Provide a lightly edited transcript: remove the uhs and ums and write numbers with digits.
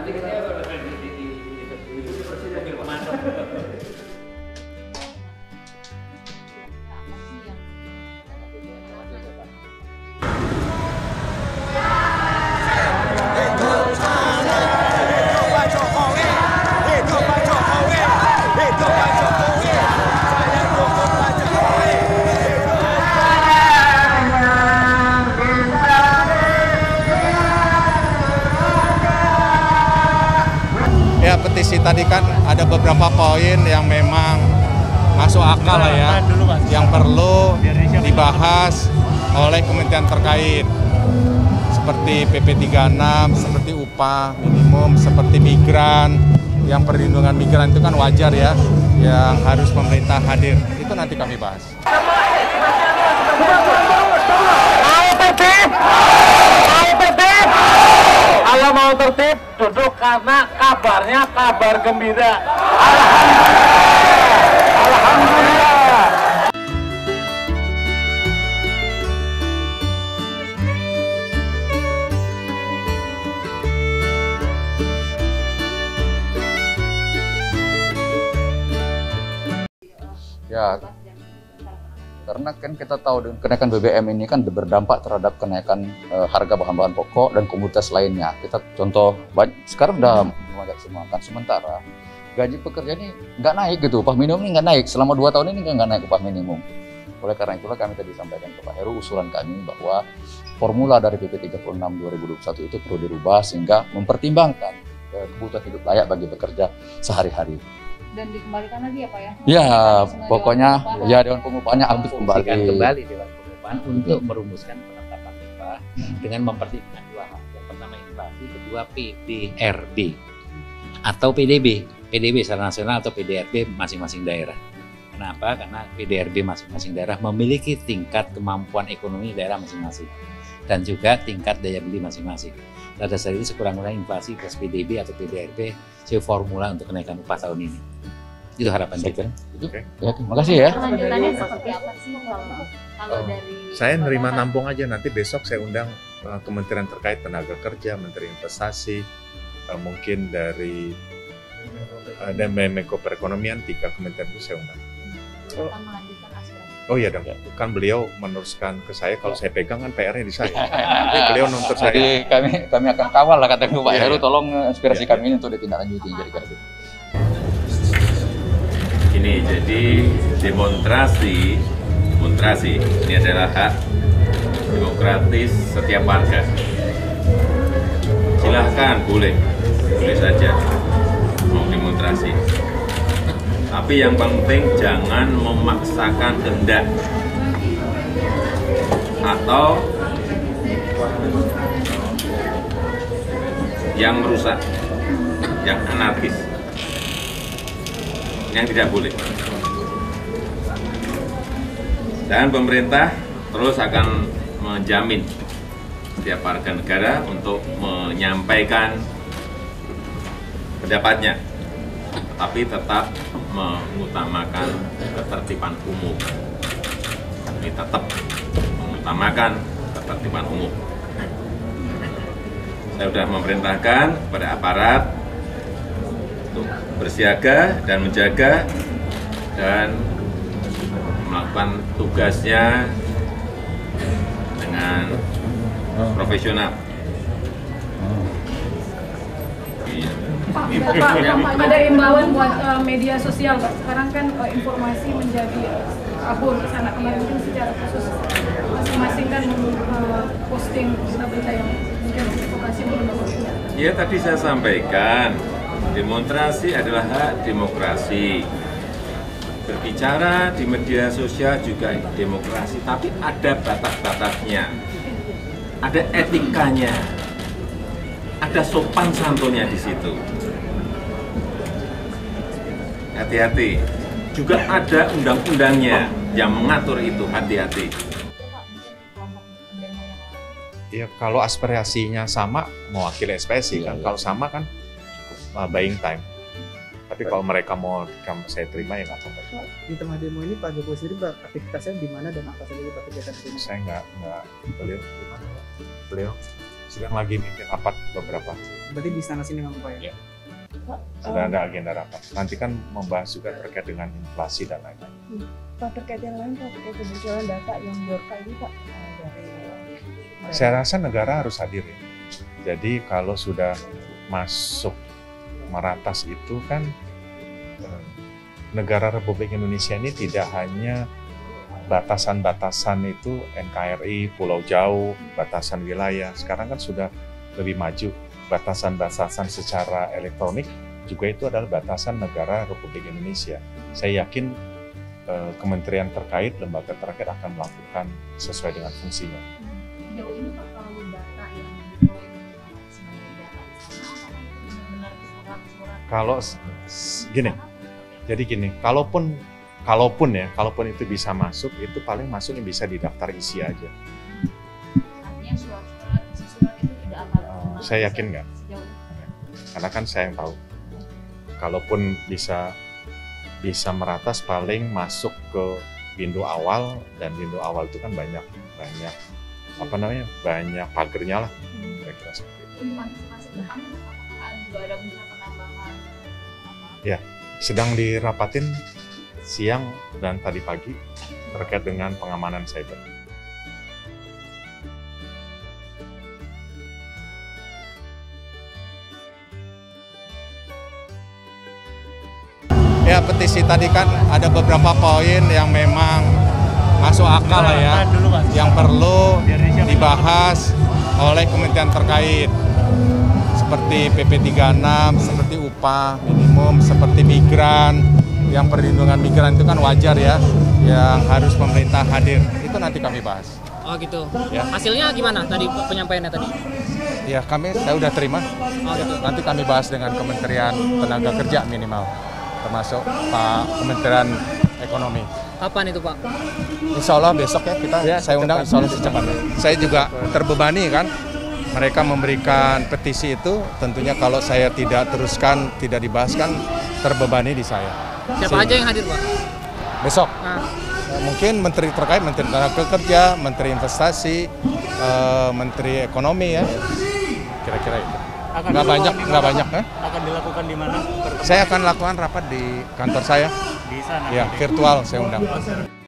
Nanti kita di komando. Ya, petisi tadi kan ada beberapa poin yang memang masuk akal lah ya, yang perlu dibahas oleh kementerian terkait, seperti PP 36, seperti upah minimum, seperti migran, yang perlindungan migran itu kan wajar ya, yang harus pemerintah hadir, itu nanti kami bahas. Kalau mau tertib, duduk karena kabarnya kabar gembira. Alhamdulillah. Ya, karena kan kita tahu dengan kenaikan BBM ini kan berdampak terhadap kenaikan harga bahan-bahan pokok dan komoditas lainnya. Kita contoh, sekarang udah banyak semua kan, sementara gaji pekerja ini nggak naik gitu, upah minimum ini nggak naik, selama 2 tahun ini nggak naik upah minimum. Oleh karena itulah kami tadi sampaikan ke Pak Heru usulan kami bahwa formula dari PP 36 2021 itu perlu dirubah sehingga mempertimbangkan kebutuhan hidup layak bagi pekerja sehari-hari. Dan dikembalikan lagi ya Pak ya? Ya, pokoknya ya Dewan Pengupahannya habis kembali Dewan Pengupahan untuk merumuskan penetapan upah dengan mempertimbangkan 2 hal. Yang pertama inflasi, kedua PDRB atau PDB secara nasional atau PDRB masing-masing daerah. Kenapa? Karena PDRB masing-masing daerah memiliki tingkat kemampuan ekonomi daerah masing-masing dan juga tingkat daya beli masing-masing. Pada dasar itu sekurang-kurangnya inflasi plus PDB atau PDRB sebagai formula untuk kenaikan upah tahun ini. Itu harapan kita. Oke. Ya, terima kasih ya. Lanjutannya seperti apa sih kalau dari... Saya nerima nampung aja, nanti besok saya undang kementerian terkait, tenaga kerja, menteri investasi, mungkin dari dan Menko Perekonomian, 3 kementerian itu saya undang. akan melanjutkan aspirasi? Oh iya dong, kan beliau meneruskan ke saya, kalau saya pegang kan PR-nya di saya. Tapi beliau nuntut saya. Jadi kami akan kawal lah kata Pak Heru, tolong aspirasi Iya, kami ini untuk ditindaklanjuti jadi Ini jadi demonstrasi ini adalah hak demokratis setiap warga. Silahkan, boleh saja mau demonstrasi. Tapi yang penting jangan memaksakan kehendak atau yang merusak, yang anarkis. Yang tidak boleh. Dan pemerintah terus akan menjamin setiap warga negara untuk menyampaikan pendapatnya, tapi tetap mengutamakan ketertiban umum. Kami tetap mengutamakan ketertiban umum. Saya sudah memerintahkan kepada aparat untuk bersiaga dan menjaga dan melakukan tugasnya dengan profesional. Pak, ada imbauan buat media sosial, Pak. Sekarang kan informasi menjadi kabur ke sana kemari, mungkin secara khusus masing-masing kan posting berita yang mungkin informasi belum dapat. Ya, tadi saya sampaikan, demonstrasi adalah hak demokrasi. Berbicara di media sosial juga demokrasi, tapi ada batas-batasnya, ada etikanya, ada sopan santunnya di situ. Hati-hati. Juga ada undang-undangnya yang mengatur itu, hati-hati. Ya kalau aspirasinya sama, mewakili SPSI kan. Kalau sama kan buying time. Tapi kalau mereka mau saya terima ya nggak apa-apa. Di tengah demo ini Pak Jokowi sendiri aktivitasnya di mana dan apa saja Pak kegiatan ini? Saya nggak beliau sedang lagi mimpin rapat beberapa. Berarti di sana sini memang Pak ya? Ya. Sudah ada agenda rapat. Nanti kan membahas juga terkait dengan inflasi dan lain-lain. Pak, terkait yang lain, Pak, terkait kebocoran data yang Biorka ini Pak, dari Saya rasa negara harus hadir ya. Jadi kalau sudah masuk meratas itu kan negara Republik Indonesia ini tidak hanya batasan-batasan itu NKRI, Pulau Jauh, batasan wilayah. Sekarang kan sudah lebih maju. Batasan-batasan secara elektronik juga itu adalah batasan negara Republik Indonesia. Saya yakin kementerian terkait, lembaga terkait akan melakukan sesuai dengan fungsinya. Sejauh ini Pak, kalau data yang diperoleh sebagai data benar-benar surat-surat. Kalau gini, kalaupun itu bisa masuk, itu paling masuk yang bisa di daftar isi aja. Artinya surat itu tidak akan Saya yakin nggak? sejauh ini. Karena kan saya yang tahu. Kalaupun bisa meratas, paling masuk ke pintu awal, dan pintu awal itu kan banyak pagernya lah. Kira-kira seperti itu. Untuk antisipasi ke depan, apakah juga ada misalnya penambahan? Ya, sedang dirapatin siang dan tadi pagi terkait dengan pengamanan cyber. Ya, petisi tadi kan ada beberapa poin yang memang masuk akal lah ya, yang perlu dibahas oleh kementerian terkait. Seperti PP 36, seperti upah minimum, seperti migran, yang perlindungan migran itu kan wajar ya, yang harus pemerintah hadir. Itu nanti kami bahas. Oh gitu. Ya. Hasilnya gimana tadi penyampaiannya tadi? Ya, saya udah terima. Oh gitu. Nanti kami bahas dengan Kementerian Tenaga Kerja minimal, termasuk Pak Kementerian Ekonomi. Kapan itu Pak? Insya Allah besok ya saya undang insya Allah secepatnya. Saya juga terbebani kan, mereka memberikan petisi itu, tentunya kalau saya tidak teruskan, tidak dibahas kan terbebani di saya. Siapa aja yang hadir Pak? Besok. Nah, Mungkin menteri terkait, Menteri Tenaga Kerja, Menteri Investasi, Menteri Ekonomi ya, kira-kira itu. Nggak banyak. Akan dilakukan di mana? Saya akan lakukan rapat di kantor saya. Di sana. Ya, virtual saya undang.